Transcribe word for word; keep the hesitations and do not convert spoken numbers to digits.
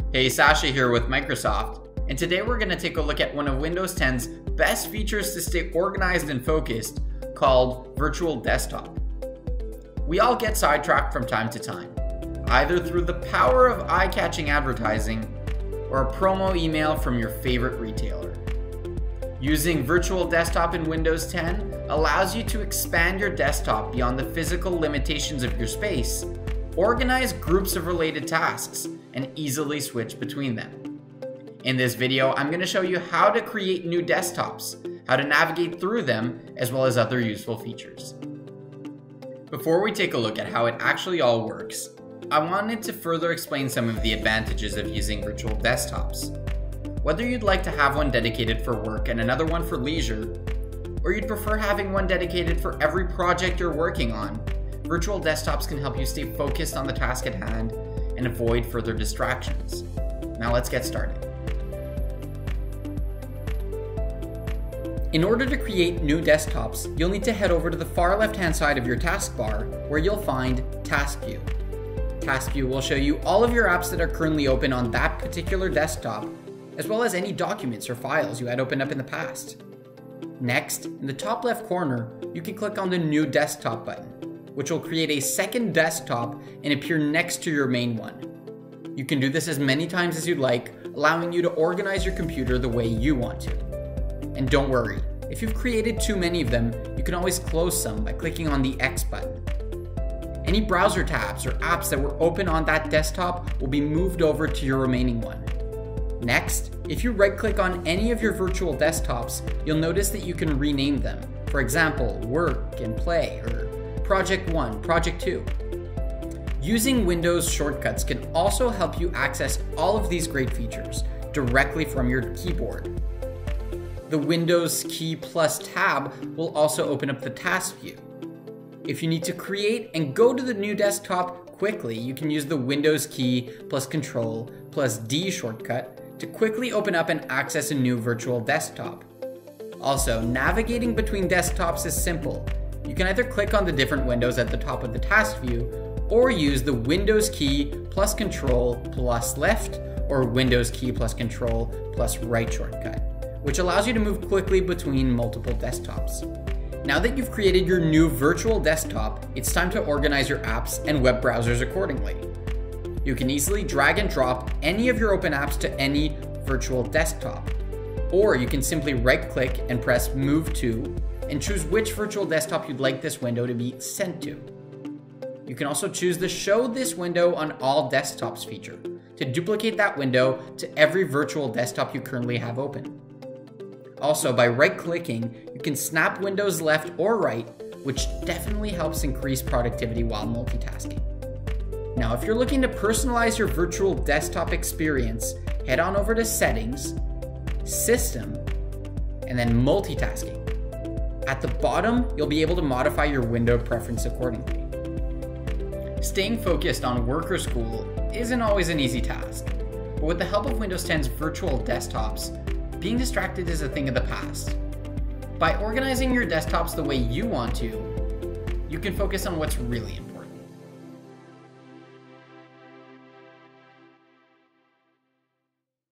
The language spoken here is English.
Hey, Sasha here with Microsoft, and today we're going to take a look at one of Windows ten's best features to stay organized and focused, called Virtual Desktop. We all get sidetracked from time to time, either through the power of eye-catching advertising or a promo email from your favorite retailer. Using Virtual Desktop in Windows ten allows you to expand your desktop beyond the physical limitations of your space, organize groups of related tasks, and easily switch between them. In this video, I'm going to show you how to create new desktops, how to navigate through them, as well as other useful features. Before we take a look at how it actually all works, I wanted to further explain some of the advantages of using virtual desktops. Whether you'd like to have one dedicated for work and another one for leisure, or you'd prefer having one dedicated for every project you're working on, virtual desktops can help you stay focused on the task at hand and avoid further distractions. Now let's get started. In order to create new desktops, you'll need to head over to the far left-hand side of your taskbar where you'll find Task View. Task View will show you all of your apps that are currently open on that particular desktop, as well as any documents or files you had opened up in the past. Next, in the top left corner, you can click on the New Desktop button, which will create a second desktop and appear next to your main one. You can do this as many times as you'd like, allowing you to organize your computer the way you want to. And don't worry, if you've created too many of them, you can always close some by clicking on the X button. Any browser tabs or apps that were open on that desktop will be moved over to your remaining one. Next, if you right-click on any of your virtual desktops, you'll notice that you can rename them. For example, Work and Play, or Project one, Project two. Using Windows shortcuts can also help you access all of these great features directly from your keyboard. The Windows key plus tab will also open up the task view. If you need to create and go to the new desktop quickly, you can use the Windows key plus Control plus D shortcut to quickly open up and access a new virtual desktop. Also, navigating between desktops is simple. You can either click on the different windows at the top of the task view, or use the Windows key plus Control plus left, or Windows key plus Control plus right shortcut, which allows you to move quickly between multiple desktops. Now that you've created your new virtual desktop, it's time to organize your apps and web browsers accordingly. You can easily drag and drop any of your open apps to any virtual desktop, or you can simply right-click and press Move To, and choose which virtual desktop you'd like this window to be sent to. You can also choose the Show This Window on All Desktops feature to duplicate that window to every virtual desktop you currently have open. Also, by right-clicking, you can snap windows left or right, which definitely helps increase productivity while multitasking. Now, if you're looking to personalize your virtual desktop experience, head on over to Settings, System, and then Multitasking. At the bottom, you'll be able to modify your window preference accordingly. Staying focused on work or school isn't always an easy task, but with the help of Windows ten's virtual desktops, being distracted is a thing of the past. By organizing your desktops the way you want to, you can focus on what's really important.